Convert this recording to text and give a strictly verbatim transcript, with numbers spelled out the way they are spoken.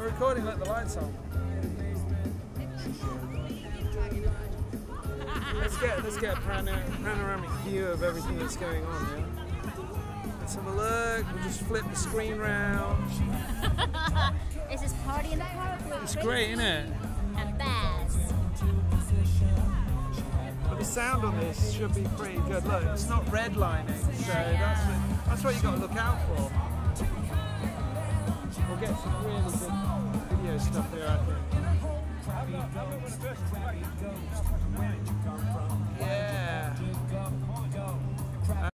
we're recording, let the lights on. Let's get let's get a panoramic, panoramic view of everything that's going on. Yeah? Let's have a look. We'll just flip the screen round. Is this party in the park? It's great, isn't it? And bears. But the sound on this should be pretty good. Look, it's not redlining, so Yeah, yeah. that's what, that's what you got to look out for. We'll get some really good video stuff here, I think. Yeah.